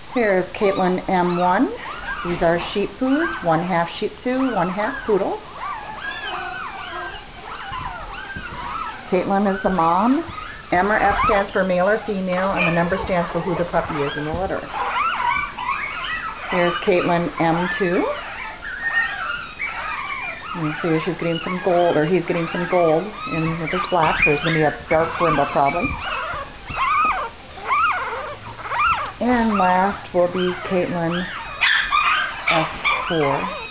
Here's Caitlin M1. These are Shih Tzus, one half Shih Tzu, one half Poodle. Caitlin is the mom. M or F stands for male or female, and the number stands for who the puppy is in the litter. Here's Caitlin M2. You see she's getting some gold, or he's getting some gold in with his black, so there's going to be a dark brindle probably. And last will be Caitlin F4.